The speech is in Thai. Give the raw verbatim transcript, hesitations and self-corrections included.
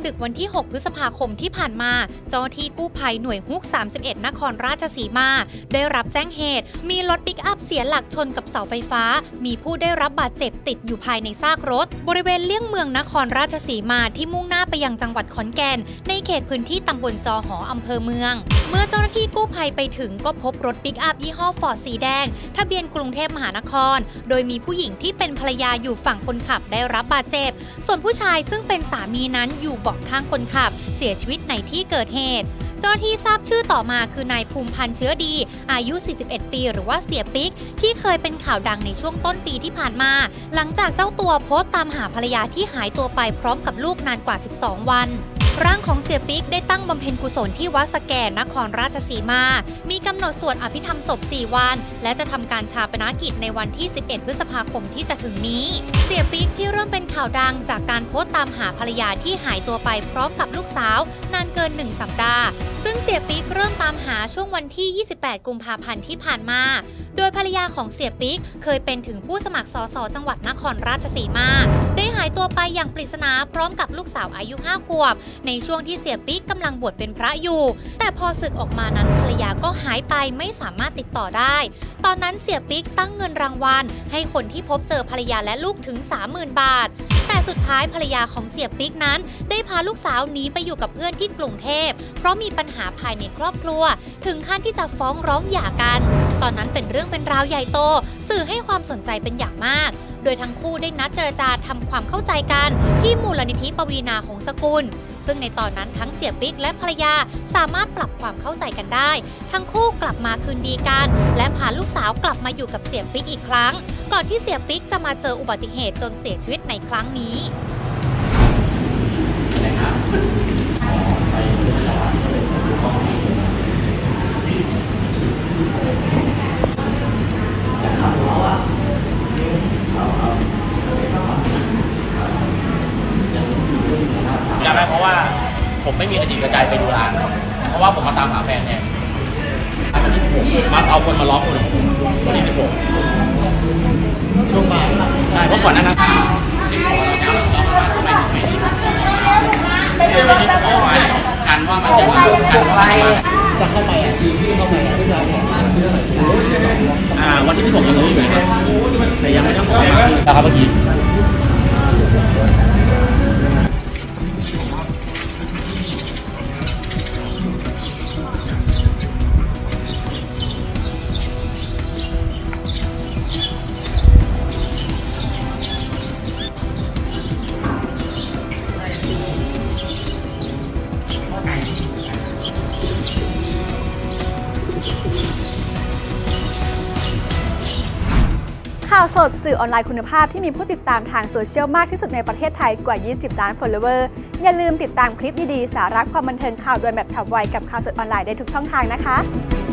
ดึกวันที่หกพฤษภาคมที่ผ่านมาเจ้าหน้าที่กู้ภัยหน่วยฮุกสามสิบเอ็ดนครราชสีมาได้รับแจ้งเหตุมีรถปิกอัพเสียหลักชนกับเสาไฟฟ้ามีผู้ได้รับบาดเจ็บติดอยู่ภายในซากรถบริเวณเลี่ยงเมืองนครราชสีมาที่มุ่งหน้าไปยังจังหวัดขอนแก่นในเขตพื้นที่ตำบลจอหออำเภอเมืองเมื่อเจ้าหน้าที่กู้ภัยไปถึงก็พบรถปิกอัพยี่ห้อฟอร์ดสีแดงทะเบียนกรุงเทพมหานครโดยมีผู้หญิงที่เป็นภรรยาอยู่ฝั่งคนขับได้รับบาดเจ็บส่วนผู้ชายซึ่งเป็นสามีนั้นอยู่เบาะข้างคนขับเสียชีวิตในที่เกิดเหตุเจ้าหน้าที่ทราบชื่อต่อมาคือนายภูมิพันธ์เชื้อดีอายุสี่สิบเอ็ดปีหรือว่าเสียปิ๊กที่เคยเป็นข่าวดังในช่วงต้นปีที่ผ่านมาหลังจากเจ้าตัวโพสต์ตามหาภรรยาที่หายตัวไปพร้อมกับลูกนานกว่าสิบสองวันร่างของเสียปิ๊กได้ตั้งบำเพ็ญกุศลที่วัดสแกนครราชสีมามีกำหนดสวดอภิธรรมศพสี่วันและจะทำการชาปนกิจในวันที่สิบเอ็ดพฤษภาคมที่จะถึงนี้เสียปิ๊กที่เริ่มเป็นข่าวดังจากการโพสต์ตามหาภรรยาที่หายตัวไปพร้อมกับลูกสาวนานเกินหนึ่งสัปดาห์ซึ่งเสียปิ๊กเริ่มตามหาช่วงวันที่ยี่สิบแปดกุมภาพันธ์ที่ผ่านมาโดยภรรยาของเสียปิ๊กเคยเป็นถึงผู้สมัครสสจังหวัดนครราชสีมาได้หายตัวไปอย่างปริศนาพร้อมกับลูกสาวอายุห้าขวบในช่วงที่เสียปิ๊กกำลังบวชเป็นพระอยู่แต่พอศึกออกมานั้นภรรยาก็หายไปไม่สามารถติดต่อได้ตอนนั้นเสียปิ๊กตั้งเงินรางวัลให้คนที่พบเจอภรรยาและลูกถึง สามหมื่น บาทแต่สุดท้ายภรรยาของเสียปิ๊กนั้นได้พาลูกสาวหนีไปอยู่กับเพื่อนที่กรุงเทพเพราะมีปัญหาภายในครอบครัวถึงขั้นที่จะฟ้องร้องหย่ากันตอนนั้นเป็นเรื่องเป็นราวใหญ่โตสื่อให้ความสนใจเป็นอย่างมากโดยทั้งคู่ได้นัดเจรจาทำความเข้าใจกันที่มูลนิธิปวีณาหงสกุลซึ่งในตอนนั้นทั้งเสียปิ๊กและภรรยาสามารถปรับความเข้าใจกันได้ทั้งคู่กลับมาคืนดีกันและพาลูกสาวกลับมาอยู่กับเสียปิ๊กอีกครั้งก่อนที่เสียปิ๊กจะมาเจออุบัติเหตุจนเสียชีวิตในครั้งนี้จำได้เพราะว่าผมไม่มีกระจิกกระจายไปดูร้านเพราะว่าผมมาตามหาแฟนแทนวันที่ผมมาเอาคนมาล็อกคนวันที่สิบหกช่วงบ่ายใช่เพราะก่อนนั้นนะที่ผมเราจะล็อกมาทำไมถึงไม่ดีไม่ได้บอกว่ากันว่ามันจะมากันอะไรจะเข้าไปอ่ะทีที่เข้าไปอ่ะก็จะบอกเรื่องอะไรอ่าวันที่สิบหกยังรู้อยู่ไหมแต่ยังไม่ต้องบอกนะครับเมื่อกี้ข่าวสดสื่อออนไลน์คุณภาพที่มีผู้ติดตามทางโซเชียลมากที่สุดในประเทศไทยกว่ายี่สิบล้าน follower อย่าลืมติดตามคลิปดีๆสาระความบันเทิงข่าวด่วนแบบฉับไวกับข่าวสดออนไลน์ได้ทุกช่องทางนะคะ